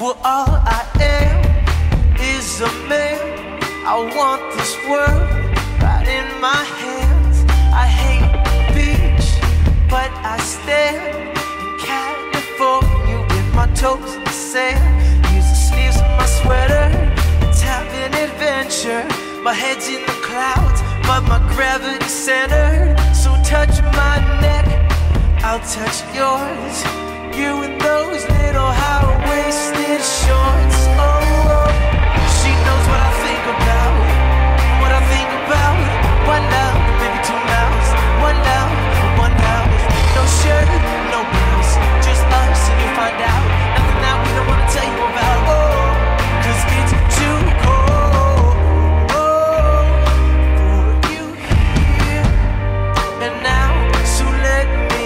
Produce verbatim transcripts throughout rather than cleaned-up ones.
For all I am is a man. I want this world right in my hands. I hate the beach, but I stand in California with my toes in the sand. Use the sleeves of my sweater to have an adventure. My head's in the clouds, but my gravity's centered. So touch my neck, I'll touch yours. You in those little high-waisted shorts. Oh, oh, she knows what I think about, what I think about. One love, maybe two mouths. One love, one house. No shirt, no blouse, just us and you find out. Nothing that we don't wanna tell you about. Oh, cause it's too cold for you here and now. So let me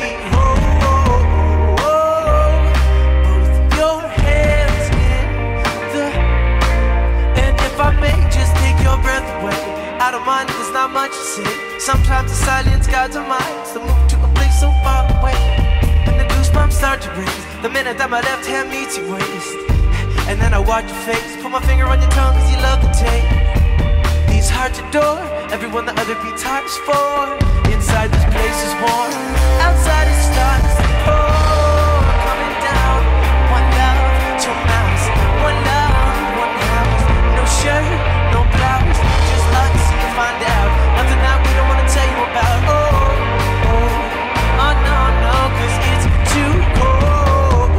out of mind, there's not much to say. Sometimes the silence guides our minds to move to a place so far away. And the goosebumps start to raise the minute that my left hand meets your waist. And then I watch your face, put my finger on your tongue cause you love the taste. These hearts adore everyone the other beats hearts for. Inside this place is warm, outside it starts to pour. Coming down, one love, two mouths. One love, one house. No shirt, no blouse, just us. Find out nothing that we don't want to tell you about. Oh, oh, oh, no, no, cause it's too cold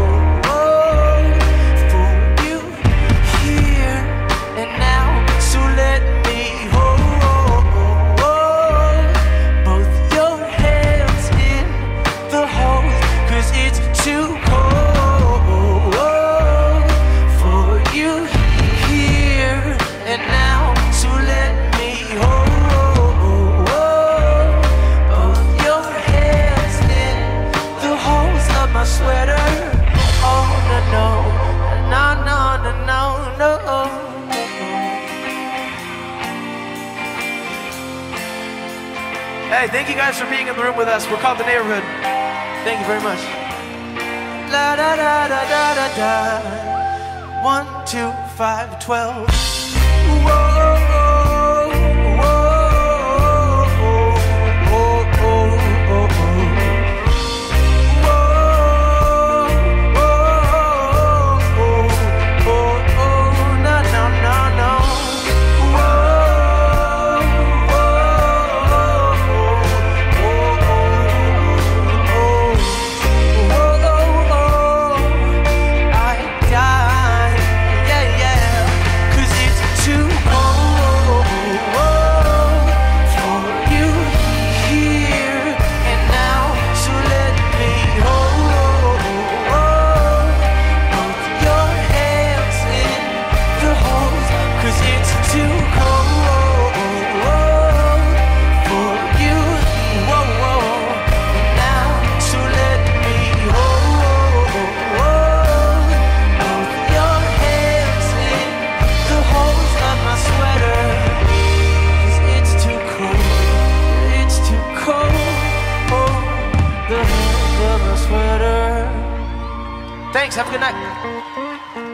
for you here and now. So let me hold both your hands in the holes, cause it's too cold for you here and now. So let me my sweater. Oh no no no no no no no. Hey, thank you guys for being in the room with us. We're called the Neighborhood. Thank you very much. La da da da da da da. One, two, five, twelve. Whoa. Thanks, have a good night.